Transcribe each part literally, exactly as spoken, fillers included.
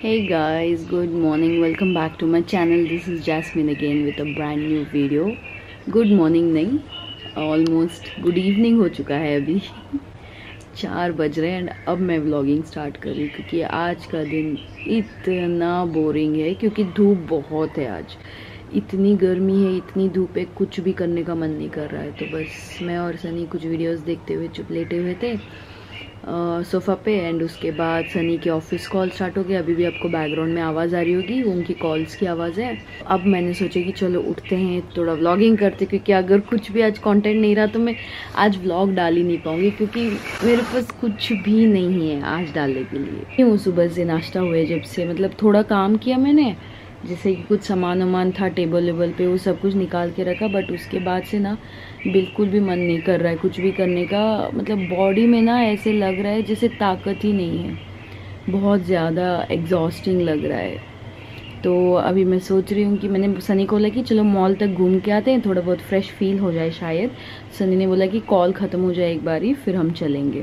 Hey guys, good morning. Welcome back to my channel. This is Jasmine again with a brand new video. Good morning नहीं, almost good evening हो चुका है अभी चार बज रहे हैं एंड अब मैं व्लॉगिंग स्टार्ट कर रही हूँ क्योंकि आज का दिन इतना बोरिंग है क्योंकि धूप बहुत है आज। इतनी गर्मी है, इतनी धूप है, कुछ भी करने का मन नहीं कर रहा है। तो बस मैं और सनी कुछ वीडियोस देखते हुए चुप लेटे हुए थे सोफ़ा पे एंड उसके बाद सनी के ऑफिस कॉल स्टार्ट हो गया। अभी भी आपको बैकग्राउंड में आवाज़ आ रही होगी, वो उनकी कॉल्स की आवाज़ है। अब मैंने सोचा कि चलो उठते हैं, थोड़ा व्लॉगिंग करते, क्योंकि अगर कुछ भी आज कंटेंट नहीं रहा तो मैं आज व्लॉग डाल ही नहीं पाऊँगी क्योंकि मेरे पास कुछ भी नहीं है आज डालने के लिए। क्यों सुबह से नाश्ता हुए जब से, मतलब थोड़ा काम किया मैंने, जैसे कि कुछ सामान वामान था टेबल वेबल पे, वो सब कुछ निकाल के रखा, बट उसके बाद से ना बिल्कुल भी मन नहीं कर रहा है कुछ भी करने का। मतलब बॉडी में ना ऐसे लग रहा है जैसे ताकत ही नहीं है, बहुत ज़्यादा एग्जॉस्टिंग लग रहा है। तो अभी मैं सोच रही हूँ कि मैंने सनी को बोला कि चलो मॉल तक घूम के आते हैं, थोड़ा बहुत फ्रेश फील हो जाए शायद। सनी ने बोला कि कॉल ख़त्म हो जाए एक बारी फिर हम चलेंगे।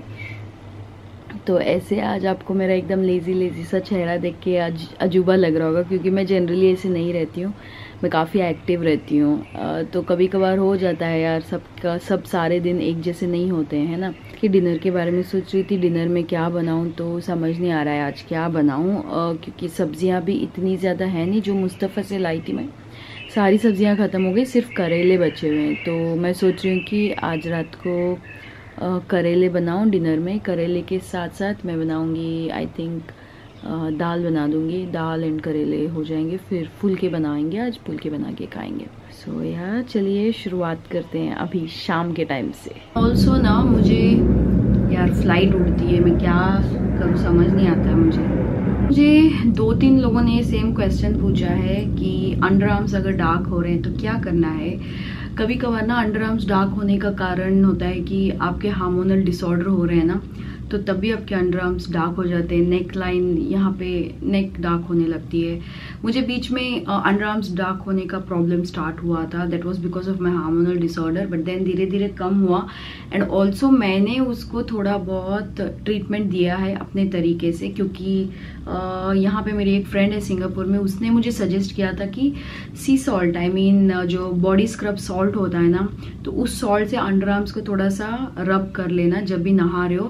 तो ऐसे आज आपको मेरा एकदम लेज़ी लेज़ी सा चेहरा देख के आज अजूबा लग रहा होगा क्योंकि मैं जनरली ऐसे नहीं रहती हूँ, मैं काफ़ी एक्टिव रहती हूँ। तो कभी कभार हो जाता है यार, सबका सब सारे दिन एक जैसे नहीं होते हैं ना। कि डिनर के बारे में सोच रही थी, डिनर में क्या बनाऊँ तो समझ नहीं आ रहा है आज क्या बनाऊँ, क्योंकि सब्जियाँ भी इतनी ज़्यादा है नहीं। जो मुस्तफ़ा से लाई थी मैं, सारी सब्जियाँ ख़त्म हो गई, सिर्फ करेले बचे हुए हैं। तो मैं सोच रही हूँ कि आज रात को Uh, करेले बनाऊं डिनर में। करेले के साथ साथ मैं बनाऊंगी आई थिंक uh, दाल बना दूंगी, दाल एंड करेले हो जाएंगे, फिर फुलके बनाएंगे, आज फुलके बना के खाएंगे। सो so, यार चलिए शुरुआत करते हैं अभी शाम के टाइम से। ऑल्सो ना मुझे यार फ्लाइट उड़ती है, मैं क्या करूँ समझ नहीं आता है मुझे। मुझे दो तीन लोगों ने सेम क्वेश्चन पूछा है कि अंडर आर्म्स अगर डार्क हो रहे हैं तो क्या करना है। कभी कभार ना अंडर आर्म्स डार्क होने का कारण होता है कि आपके हार्मोनल डिसऑर्डर हो रहे हैं ना, तो तभी आपके अंडर आर्म्स डार्क हो जाते हैं। नेक लाइन यहाँ पे नेक डार्क होने लगती है। मुझे बीच में अंडर आर्म्स डार्क होने का प्रॉब्लम स्टार्ट हुआ था, that was because of my hormonal disorder, but then धीरे धीरे कम हुआ एंड ऑल्सो मैंने उसको थोड़ा बहुत ट्रीटमेंट दिया है अपने तरीके से, क्योंकि uh, यहाँ पे मेरी एक फ्रेंड है सिंगापुर में, उसने मुझे सजेस्ट किया था कि सी सॉल्ट, आई मीन जो बॉडी स्क्रब सॉल्ट होता है ना, तो उस सॉल्ट से अंडर आर्म्स को थोड़ा सा रब कर लेना जब भी नहा रहे हो।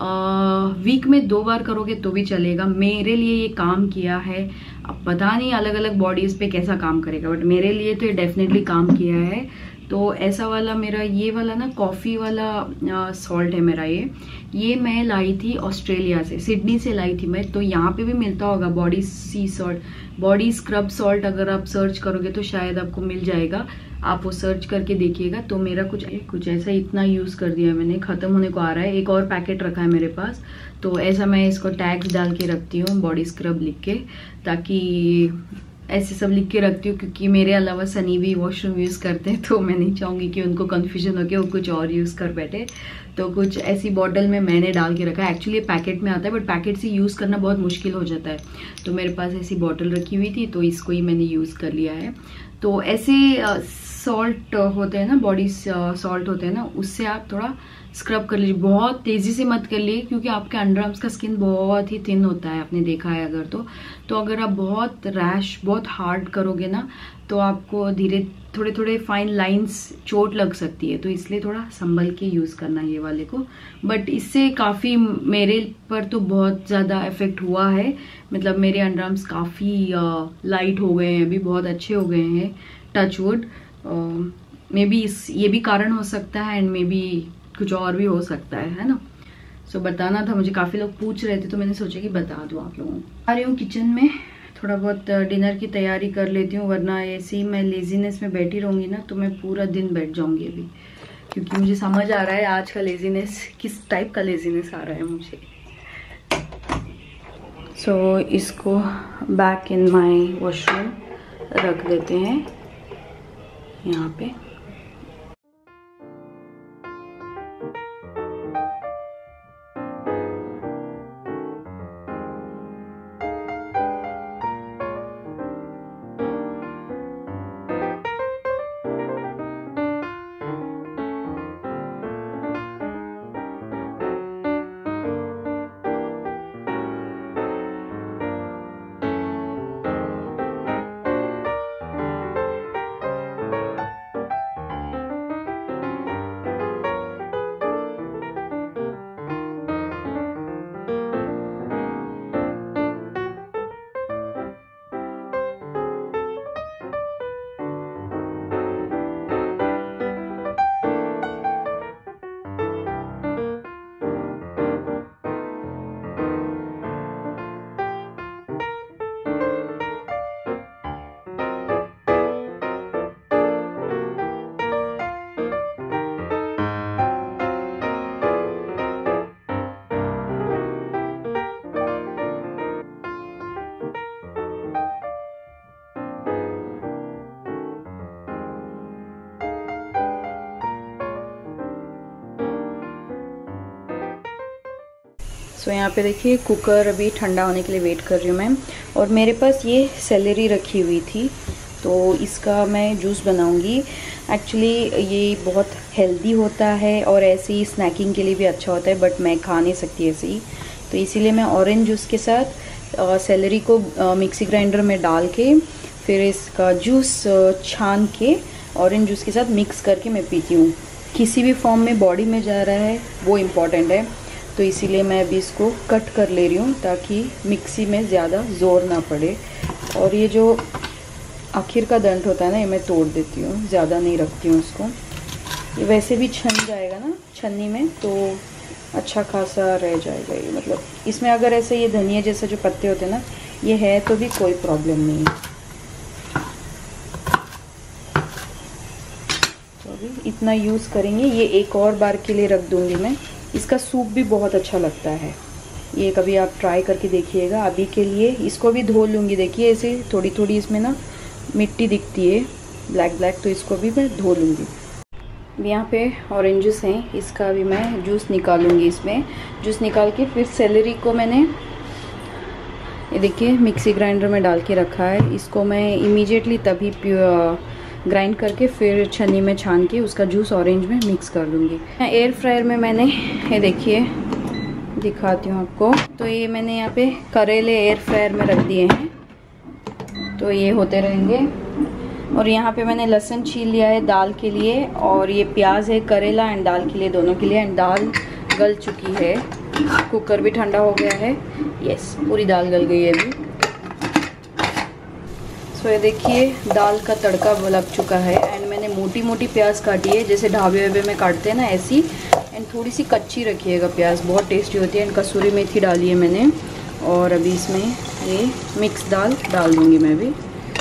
वीक में दो बार करोगे तो भी चलेगा। मेरे लिए ये काम किया है, अब पता नहीं अलग अलग बॉडीज पे कैसा काम करेगा, बट मेरे लिए तो ये डेफिनेटली काम किया है। तो ऐसा वाला मेरा ये वाला ना कॉफ़ी वाला सॉल्ट है मेरा, ये ये मैं लाई थी ऑस्ट्रेलिया से, सिडनी से लाई थी मैं। तो यहाँ पे भी मिलता होगा body sea salt, body scrub salt, अगर आप सर्च करोगे तो शायद आपको मिल जाएगा, आप वो सर्च करके देखिएगा। तो मेरा कुछ कुछ ऐसा इतना यूज़ कर दिया मैंने, ख़त्म होने को आ रहा है। एक और पैकेट रखा है मेरे पास, तो ऐसा मैं इसको टैग्स डाल के रखती हूँ, बॉडी स्क्रब लिख के, ताकि ऐसे सब लिख के रखती हूँ क्योंकि मेरे अलावा सनी भी वॉशरूम यूज़ करते हैं, तो मैं नहीं चाहूँगी कि उनको कन्फ्यूजन हो के वो कुछ और यूज़ कर बैठे। तो कुछ ऐसी बॉटल में मैंने डाल के रखा है। एक्चुअली पैकेट में आता है, बट पैकेट से यूज़ करना बहुत मुश्किल हो जाता है, तो मेरे पास ऐसी बॉटल रखी हुई थी, तो इसको ही मैंने यूज़ कर लिया है। तो ऐसे सॉल्ट होते हैं ना, बॉडी सॉल्ट होते हैं ना, उससे आप थोड़ा स्क्रब कर लीजिए। बहुत तेज़ी से मत कर लिए क्योंकि आपके अंडर आर्म्स का स्किन बहुत ही थिन होता है, आपने देखा है अगर तो तो अगर आप बहुत रैश बहुत हार्ड करोगे ना तो आपको धीरे थोड़े थोड़े फाइन लाइंस चोट लग सकती है, तो इसलिए थोड़ा संभल के यूज़ करना ये वाले को। बट इससे काफ़ी मेरे पर तो बहुत ज़्यादा इफेक्ट हुआ है, मतलब मेरे अंडर आर्म्स काफ़ी लाइट हो गए हैं, अभी बहुत अच्छे हो गए हैं, टच वुड। मे बी इस ये भी कारण हो सकता है एंड मे बी कुछ और भी हो सकता है है ना। सो so, बताना था मुझे, काफ़ी लोग पूछ रहे थे तो मैंने सोचा कि बता दूँ आप लोगों को। आ रही हूँ किचन में, थोड़ा बहुत डिनर की तैयारी कर लेती हूँ, वरना ऐसे ही मैं लेजीनेस में बैठी रहूँगी ना तो मैं पूरा दिन बैठ जाऊँगी अभी, क्योंकि मुझे समझ आ रहा है आज का लेजीनेस किस टाइप का लेजीनेस आ रहा है मुझे। सो so, इसको बैक इन माई वॉशरूम रख देते हैं यहाँ पे। सो so, यहाँ पे देखिए कुकर अभी ठंडा होने के लिए वेट कर रही हूँ मैं। और मेरे पास ये सेलेरी रखी हुई थी, तो इसका मैं जूस बनाऊँगी। एक्चुअली ये बहुत हेल्दी होता है और ऐसे ही स्नैकिंग के लिए भी अच्छा होता है, बट मैं खा नहीं सकती ऐसे ही, तो इसीलिए मैं ऑरेंज जूस के साथ आ, सेलेरी को आ, मिक्सी ग्राइंडर में डाल के फिर इसका जूस छान के ऑरेंज जूस के साथ मिक्स करके मैं पीती हूँ। किसी भी फॉर्म में बॉडी में जा रहा है वो इम्पॉर्टेंट है, तो इसीलिए मैं अभी इसको कट कर ले रही हूँ ताकि मिक्सी में ज़्यादा ज़ोर ना पड़े। और ये जो आखिर का दंड होता है ना, ये मैं तोड़ देती हूँ, ज़्यादा नहीं रखती हूँ इसको। ये वैसे भी छन जाएगा ना छन्नी में, तो अच्छा खासा रह जाएगा ये। मतलब इसमें अगर ऐसे ये धनिया जैसे जो पत्ते होते हैं ना, ये है तो भी कोई प्रॉब्लम नहीं है। तो अभी इतना यूज़ करेंगे, ये एक और बार के लिए रख दूँगी मैं। इसका सूप भी बहुत अच्छा लगता है, ये कभी आप ट्राई करके देखिएगा। अभी के लिए इसको भी धो लूँगी। देखिए ऐसे थोड़ी थोड़ी इसमें ना मिट्टी दिखती है ब्लैक ब्लैक, तो इसको भी मैं धो लूँगी। यहाँ पे ऑरेंज जूस हैं, इसका भी मैं जूस निकालूंगी। इसमें जूस निकाल के फिर सेलेरी को मैंने ये देखिए मिक्सी ग्राइंडर में डाल के रखा है। इसको मैं इमीडिएटली तभी ग्राइंड करके फिर छन्नी में छान के उसका जूस ऑरेंज में मिक्स कर दूँगी। एयर फ्रायर में मैंने ये देखिए दिखाती हूँ आपको, तो ये मैंने यहाँ पे करेले एयर फ्रायर में रख दिए हैं, तो ये होते रहेंगे। और यहाँ पे मैंने लहसुन छील लिया है दाल के लिए, और ये प्याज है करेला एंड दाल के लिए, दोनों के लिए। एंड दाल गल चुकी है, कुकर भी ठंडा हो गया है। यस, पूरी दाल गल गई है अभी। सो ये देखिए दाल का तड़का लग चुका है। एंड मैंने मोटी मोटी प्याज काटी है, जैसे ढाबे वाबे में काटते हैं ना ऐसी। एंड थोड़ी सी कच्ची रखिएगा प्याज, बहुत टेस्टी होती है। एंड कसूरी मेथी डाली है मैंने, और अभी इसमें ये मिक्स दाल डाल दूँगी मैं भी।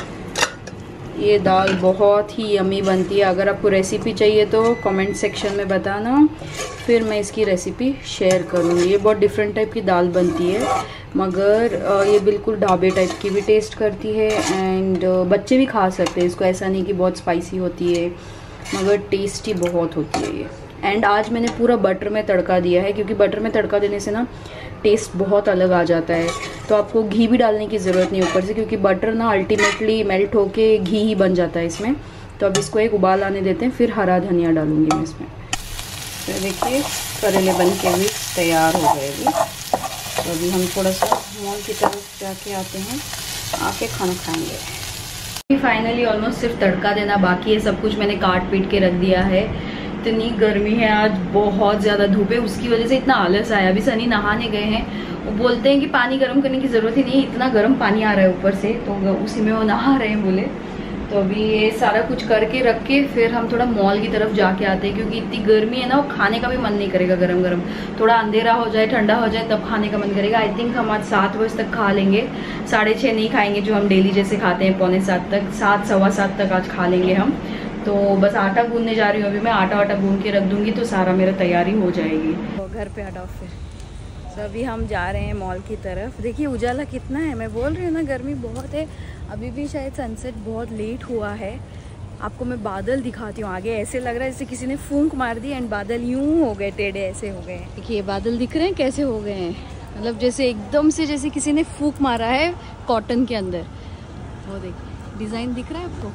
ये दाल बहुत ही यमी बनती है। अगर आपको रेसिपी चाहिए तो कमेंट सेक्शन में बताना, फिर मैं इसकी रेसिपी शेयर करूँगी। ये बहुत डिफरेंट टाइप की दाल बनती है, मगर ये बिल्कुल ढाबे टाइप की भी टेस्ट करती है। एंड बच्चे भी खा सकते हैं इसको, ऐसा नहीं कि बहुत स्पाइसी होती है, मगर टेस्टी बहुत होती है ये। एंड आज मैंने पूरा बटर में तड़का दिया है, क्योंकि बटर में तड़का देने से ना टेस्ट बहुत अलग आ जाता है। तो आपको घी भी डालने की ज़रूरत नहीं ऊपर से, क्योंकि बटर ना अल्टीमेटली मेल्ट होके घी ही बन जाता है इसमें। तो अब इसको एक उबाल आने देते हैं, फिर हरा धनिया डालूंगी मैं इसमें। तो देखिए करेले बन के भी तैयार हो गए अभी। तो अभी हम थोड़ा सा मॉल की तरफ जाके आते हैं, आके खाना खाएंगे। फाइनली ऑलमोस्ट सिर्फ तड़का देना बाकी है, सब कुछ मैंने काट पीट के रख दिया है। इतनी गर्मी है आज, बहुत ज़्यादा धूप है, उसकी वजह से इतना आलस आया। अभी सनी नहाने गए हैं, वो बोलते हैं कि पानी गर्म करने की ज़रूरत ही नहीं, इतना गर्म पानी आ रहा है ऊपर से, तो उसी में वो नहा रहे हैं बोले। तो अभी ये सारा कुछ करके रख के फिर हम थोड़ा मॉल की तरफ जाके आते हैं, क्योंकि इतनी गर्मी है ना, वो खाने का भी मन नहीं करेगा गरम गरम। थोड़ा अंधेरा हो जाए, ठंडा हो जाए, तब खाने का मन करेगा। आई थिंक हम आज सात बजे तक खा लेंगे, साढ़े छः नहीं खाएंगे जो हम डेली जैसे खाते हैं, पौने सात तक, सात सवा सात तक आज खा लेंगे हम। तो बस आटा गूंदने जा रही हूँ अभी मैं, आटा वाटा गूंद के रख दूँगी तो सारा मेरा तैयारी हो जाएगी। तो घर पे हटाओ फिर। तो अभी हम जा रहे हैं मॉल की तरफ। देखिए उजाला कितना है, मैं बोल रही हूँ ना गर्मी बहुत है। अभी भी शायद सनसेट बहुत लेट हुआ है। आपको मैं बादल दिखाती हूँ आगे, ऐसे लग रहा है जैसे किसी ने फूंक मार दी एंड बादल यूं हो गए, टेढ़े ऐसे हो गए। देखिए बादल दिख रहे हैं कैसे हो गए हैं, मतलब जैसे एकदम से जैसे किसी ने फूंक मारा है कॉटन के अंदर। वो देखिए डिज़ाइन दिख रहा है आपको,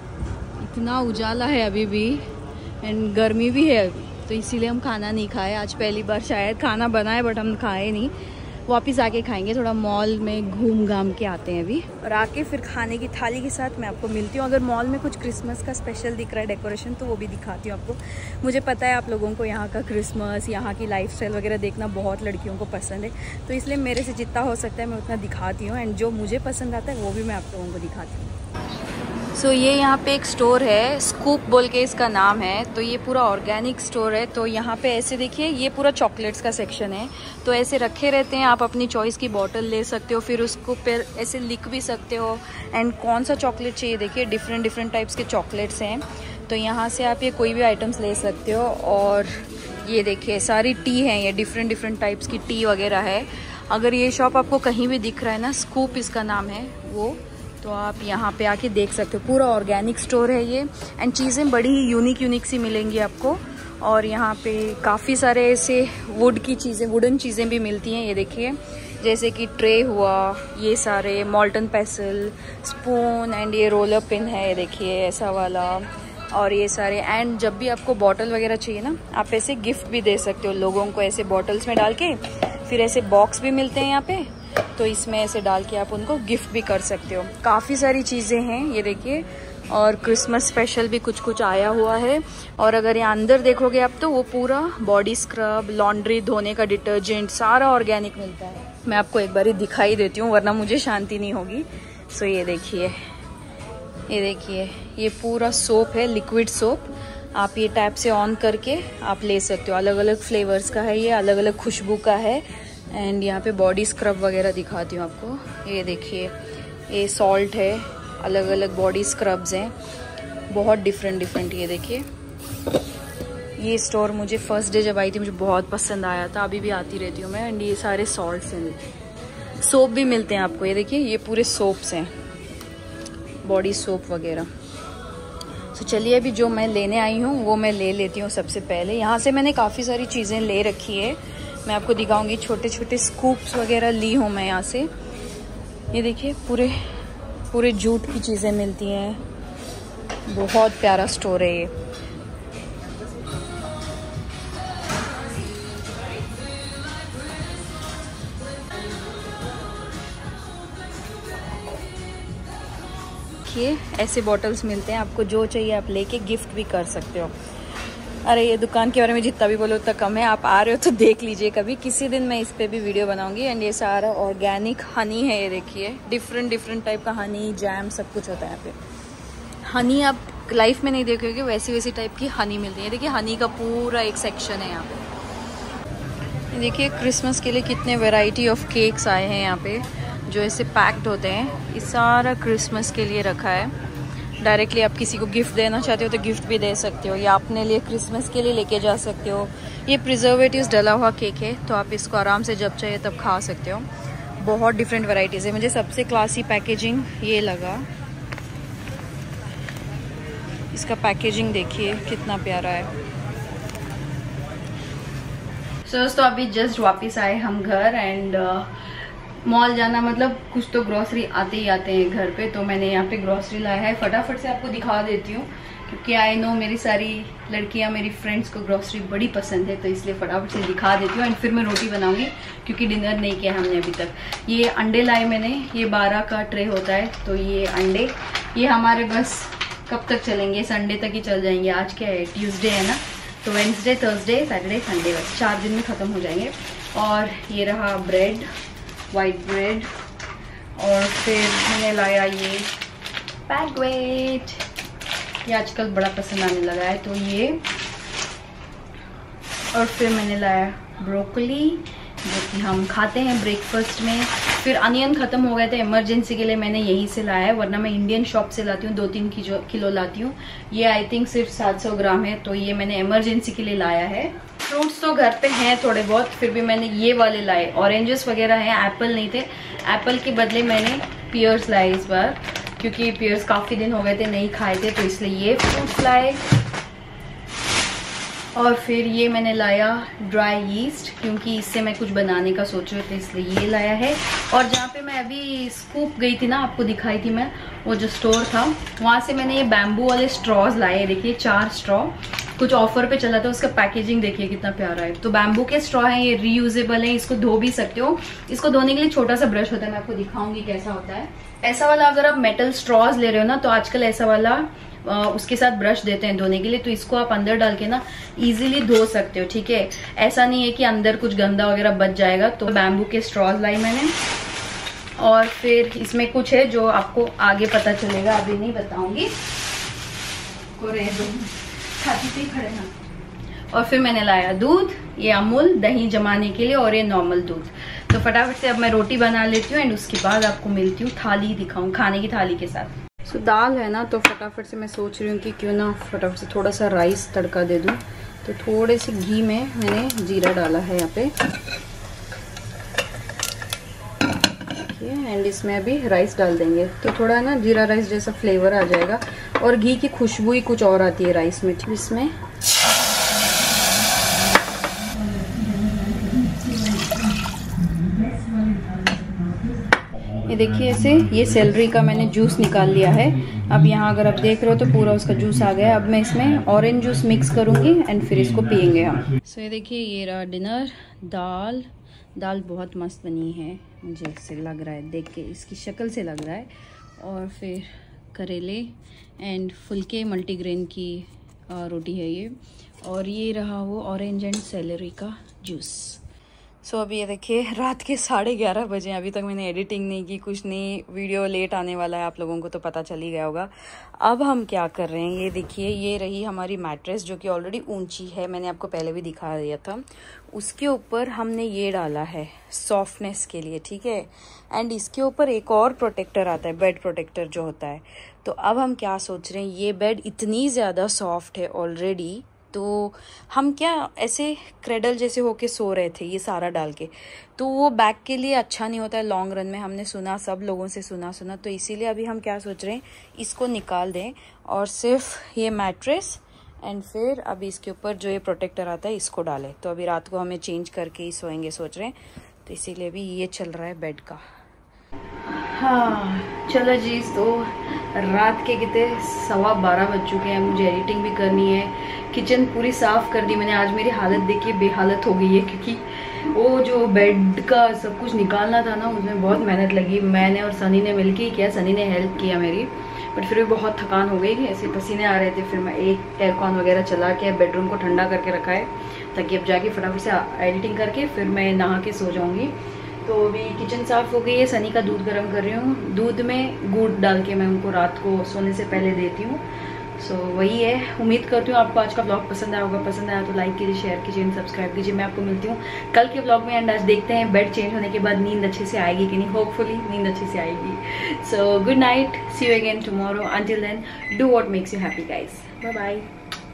इतना उजाला है अभी भी एंड गर्मी भी है अभी, तो इसीलिए हम खाना नहीं खाए आज। पहली बार शायद खाना बनाए बट हम खाए नहीं, वापस आके खाएंगे। थोड़ा मॉल में घूम घाम के आते हैं अभी, और आके फिर खाने की थाली के साथ मैं आपको मिलती हूँ। अगर मॉल में कुछ क्रिसमस का स्पेशल दिख रहा है डेकोरेशन तो वो भी दिखाती हूँ आपको। मुझे पता है आप लोगों को यहाँ का क्रिसमस, यहाँ की लाइफस्टाइल वगैरह देखना बहुत लड़कियों को पसंद है, तो इसलिए मेरे से जितना हो सकता है मैं उतना दिखाती हूँ। एंड जो मुझे पसंद आता है वो भी मैं आप लोगों को दिखाती हूँ। सो so, ये यहाँ पे एक स्टोर है, स्कूप बोल के इसका नाम है। तो ये पूरा ऑर्गेनिक स्टोर है। तो यहाँ पे ऐसे देखिए ये पूरा चॉकलेट्स का सेक्शन है, तो ऐसे रखे रहते हैं। आप अपनी चॉइस की बॉटल ले सकते हो, फिर उसको फिर ऐसे लिख भी सकते हो। एंड कौन सा चॉकलेट चाहिए देखिए, डिफरेंट डिफरेंट टाइप्स के चॉकलेट्स हैं। तो यहाँ से आप ये कोई भी आइटम्स ले सकते हो। और ये देखिए सारी टी हैं, ये डिफरेंट डिफरेंट टाइप्स की टी वगैरह है। अगर ये शॉप आपको कहीं भी दिख रहा है ना, स्कूप इसका नाम है वो, तो आप यहाँ पे आके देख सकते हो। पूरा ऑर्गेनिक स्टोर है ये, एंड चीज़ें बड़ी ही यूनिक यूनिक सी मिलेंगी आपको। और यहाँ पे काफ़ी सारे ऐसे वुड की चीज़ें, वुडन चीज़ें भी मिलती हैं। ये देखिए, जैसे कि ट्रे हुआ, ये सारे मॉल्टन पेसल, स्पून एंड ये रोलर पिन है, ये देखिए ऐसा वाला, और ये सारे। एंड जब भी आपको बॉटल वगैरह चाहिए ना, आप ऐसे गिफ्ट भी दे सकते हो लोगों को, ऐसे बॉटल्स में डाल के। फिर ऐसे बॉक्स भी मिलते हैं यहाँ पे, तो इसमें ऐसे डाल के आप उनको गिफ्ट भी कर सकते हो। काफ़ी सारी चीज़ें हैं, ये देखिए। और क्रिसमस स्पेशल भी कुछ कुछ आया हुआ है। और अगर यहाँ अंदर देखोगे आप, तो वो पूरा बॉडी स्क्रब, लॉन्ड्री धोने का डिटर्जेंट, सारा ऑर्गेनिक मिलता है। मैं आपको एक बार ही दिखाई देती हूँ, वरना मुझे शांति नहीं होगी। सो ये देखिए, ये देखिए, ये पूरा सोप है, लिक्विड सोप। आप ये टैप से ऑन करके आप ले सकते हो। अलग अलग फ्लेवर्स का है ये, अलग अलग खुशबू का है। एंड यहाँ पे बॉडी स्क्रब वगैरह दिखाती हूँ आपको। ये देखिए, ये सॉल्ट है, अलग अलग बॉडी स्क्रब्स हैं, बहुत डिफरेंट डिफरेंट। ये देखिए, ये स्टोर मुझे फर्स्ट डे जब आई थी मुझे बहुत पसंद आया था, अभी भी आती रहती हूँ मैं। एंड ये सारे सॉल्ट्स हैं। सोप भी मिलते हैं आपको, ये देखिए, ये पूरे सोप्स हैं, बॉडी सोप वगैरह। तो चलिए, अभी जो मैं लेने आई हूँ वो मैं ले लेती हूँ सबसे पहले। यहाँ से मैंने काफ़ी सारी चीज़ें ले रखी है, मैं आपको दिखाऊंगी। छोटे छोटे स्कूप्स वगैरह ली हूँ मैं यहाँ से। ये देखिए, पूरे पूरे जूट की चीज़ें मिलती हैं, बहुत प्यारा स्टोर है ये। ऐसे बॉटल्स मिलते हैं, आपको जो चाहिए आप लेके गिफ्ट भी कर सकते हो। अरे ये दुकान के बारे में जितना भी बोलो उतना कम है, आप आ रहे हो तो देख लीजिए कभी, किसी दिन मैं इस पे भी वीडियो बनाऊंगी। एंड ये सारा ऑर्गेनिक हनी है, ये देखिए, डिफरेंट डिफरेंट टाइप का हनी, जैम, सब कुछ होता है यहाँ पे। हनी आप लाइफ में नहीं देखोगे, वैसी वैसी टाइप की हनी मिलती है। देखिए, हनी का पूरा एक सेक्शन है यहाँ पे। देखिए, क्रिसमस के लिए कितने वेराइटी ऑफ केक्स आए हैं यहाँ पे, जो ऐसे पैक्ड होते हैं। ये सारा क्रिसमस के लिए रखा है। डायरेक्टली आप किसी को गिफ्ट देना चाहते हो तो गिफ्ट भी दे सकते हो, या अपने लिए क्रिसमस के लिए लेके जा सकते हो। ये प्रिजर्वेटिव्स डला हुआ केक है, तो आप इसको आराम से जब चाहिए तब खा सकते हो। बहुत डिफरेंट वैरायटीज़ है। मुझे सबसे क्लासी पैकेजिंग ये लगा, इसका पैकेजिंग देखिए कितना प्यारा है। सो दोस्तों, अभी जस्ट वापस आए हम घर। एंड मॉल जाना मतलब कुछ तो ग्रोसरी आते ही आते हैं घर पे, तो मैंने यहाँ पे ग्रोसरी लाया है। फटाफट से आपको दिखा देती हूँ, क्योंकि आई नो मेरी सारी लड़कियाँ, मेरी फ्रेंड्स को ग्रोसरी बड़ी पसंद है, तो इसलिए फटाफट से दिखा देती हूँ। एंड फिर मैं रोटी बनाऊंगी, क्योंकि डिनर नहीं किया हमने अभी तक। ये अंडे लाए मैंने, ये बारह का ट्रे होता है, तो ये अंडे, ये हमारे बस कब तक चलेंगे, संडे तक ही चल जाएंगे। आज क्या है, ट्यूसडे है ना, तो वेंसडे, थर्सडे, सैटरडे, संडे, बस चार दिन में ख़त्म हो जाएंगे। और ये रहा ब्रेड, वाइट ब्रेड। और फिर मैंने लाया ये पैगवेट, ये आजकल बड़ा पसंद आने लगा है, तो ये। और फिर मैंने लाया ब्रोकली, जो कि हम खाते हैं ब्रेकफास्ट में। फिर अनियन ख़त्म हो गए थे, इमरजेंसी के लिए मैंने यहीं से लाया है, वरना मैं इंडियन शॉप से लाती हूँ, दो तीन किलो लाती हूँ। ये आई थिंक सिर्फ सात सौ ग्राम है, तो ये मैंने इमरजेंसी के लिए लाया है। फ्रूट्स तो घर पे हैं थोड़े बहुत, फिर भी मैंने ये वाले लाए। ऑरेंजेस वगैरह हैं, एप्पल नहीं थे। एप्पल के बदले मैंने पियर्स लाए इस बार, क्योंकि पियर्स काफ़ी दिन हो गए थे नहीं खाए थे, तो इसलिए ये फ्रूट्स लाए। और फिर ये मैंने लाया ड्राई यीस्ट, क्योंकि इससे मैं कुछ बनाने का सोच रही थी, इसलिए ये लाया है। और जहाँ पे मैं अभी स्कूप गई थी ना, आपको दिखाई थी मैं, वो जो स्टोर था, वहाँ से मैंने ये बैम्बू वाले स्ट्रॉज लाए। देखिए, चार स्ट्रॉ कुछ ऑफर पे चला था, उसका पैकेजिंग देखिए कितना प्यारा है। तो बैम्बू के स्ट्रॉ हैं, ये रीयूजेबल है, इसको धो भी सकते हो। इसको धोने के लिए छोटा सा ब्रश होता है, मैं आपको दिखाऊंगी कैसा होता है। ऐसा वाला अगर आप मेटल स्ट्रॉज ले रहे हो ना, तो आजकल ऐसा वाला आ, उसके साथ ब्रश देते हैं धोने के लिए, तो इसको आप अंदर डाल के ना इजीली धो सकते हो, ठीक है। ऐसा नहीं है कि अंदर कुछ गंदा वगैरह बच जाएगा। तो बैम्बू के स्ट्रॉज लाई मैंने। और फिर इसमें कुछ है जो आपको आगे पता चलेगा, अभी नहीं बताऊंगी। खड़े ना। और फिर मैंने लाया दूध, ये अमूल दही जमाने के लिए, और ये नॉर्मल दूध। तो फटाफट से अब मैं रोटी बना लेती हूँ, एंड उसके बाद आपको मिलती हूँ, थाली दिखाऊं, खाने की थाली के साथ। सो so, दाल है ना, तो फटाफट से मैं सोच रही हूँ कि क्यों ना फटाफट से थोड़ा सा राइस तड़का दे दूँ। तो थोड़े से घी में मैंने जीरा डाला है यहाँ पे, एंड इसमें अभी राइस डाल देंगे, तो थोड़ा ना जीरा राइस जैसा फ्लेवर आ जाएगा। और घी की खुशबू ही कुछ और आती है राइस में। इसमें ये देखिए ऐसे, ये सेलरी का मैंने जूस निकाल लिया है। अब यहाँ अगर आप देख रहे हो तो पूरा उसका जूस आ गया है। अब मैं इसमें ऑरेंज जूस मिक्स करूँगी एंड फिर इसको पियेंगे हम। सो so, ये देखिए ये रहा डिनर। दाल दाल बहुत मस्त बनी है, मुझे इससे लग रहा है, देख के इसकी शक्ल से लग रहा है। और फिर करेले एंड फुलके मल्टीग्रेन की रोटी है ये। और ये रहा वो ऑरेंज एंड सेलरी का जूस। सो so, अभी ये देखिए रात के साढ़े ग्यारह बजे। अभी तक मैंने एडिटिंग नहीं की, कुछ नहीं, वीडियो लेट आने वाला है, आप लोगों को तो पता चल ही गया होगा। अब हम क्या कर रहे हैं, ये देखिए ये रही हमारी मैट्रेस जो कि ऑलरेडी ऊंची है, मैंने आपको पहले भी दिखा दिया था। उसके ऊपर हमने ये डाला है सॉफ्टनेस के लिए, ठीक है। एंड इसके ऊपर एक और प्रोटेक्टर आता है, बेड प्रोटेक्टर जो होता है। तो अब हम क्या सोच रहे हैं, ये बेड इतनी ज़्यादा सॉफ्ट है ऑलरेडी, तो हम क्या ऐसे क्रेडल जैसे होके सो रहे थे ये सारा डाल के, तो वो बैक के लिए अच्छा नहीं होता है लॉन्ग रन में। हमने सुना, सब लोगों से सुना सुना तो इसीलिए अभी हम क्या सोच रहे हैं, इसको निकाल दें और सिर्फ ये मैट्रेस एंड फिर अभी इसके ऊपर जो ये प्रोटेक्टर आता है इसको डालें। तो अभी रात को हमें चेंज करके ही सोएंगे सोच रहे हैं, तो इसीलिए भी ये चल रहा है बेड का। हाँ चलो जी, तो रात के कितने सवा बारह बज चुके हैं। मुझे एडिटिंग भी करनी है, किचन पूरी साफ कर दी मैंने। आज मेरी हालत देखिए बेहालत हो गई है, क्योंकि वो जो बेड का सब कुछ निकालना था ना, उसमें बहुत मेहनत लगी। मैंने और सनी ने मिलके ही किया, सनी ने हेल्प किया मेरी, बट फिर भी बहुत थकान हो गई, ऐसे पसीने आ रहे थे। फिर मैं एक एयरकॉन वगैरह चला के बेडरूम को ठंडा करके रखा है, ताकि अब जाके फटाफट से एडिटिंग करके फिर मैं नहा के सो जाऊँगी। तो अभी किचन साफ़ हो गई है, सनी का दूध गर्म कर रही हूँ। दूध में गुड़ डाल के मैं उनको रात को सोने से पहले देती हूँ। सो so, वही है। उम्मीद करती हूँ आपको आज का ब्लॉग पसंद आया होगा। पसंद आया तो लाइक कीजिए, शेयर कीजिए, सब्सक्राइब कीजिए। मैं आपको मिलती हूँ कल के ब्लॉग में। एंड आज देखते हैं बेड चेंज होने के बाद नींद अच्छे से आएगी कि नहीं। होपफुली नींद अच्छे से आएगी। So good night, see you again tomorrow. Until then do what makes you happy guys. Bye bye.